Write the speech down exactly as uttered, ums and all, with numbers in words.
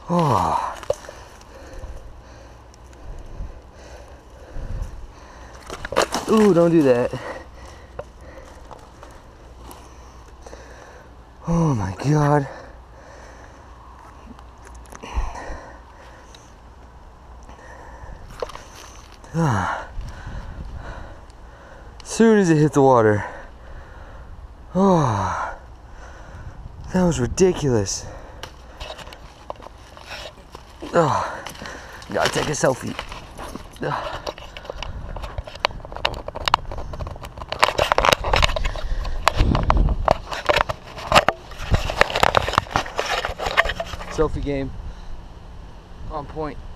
Oh. Ooh, don't do that. Oh my God. Ah. Soon as it hit the water. Oh, that was ridiculous. Oh, gotta take a selfie. Oh. Selfie game on point.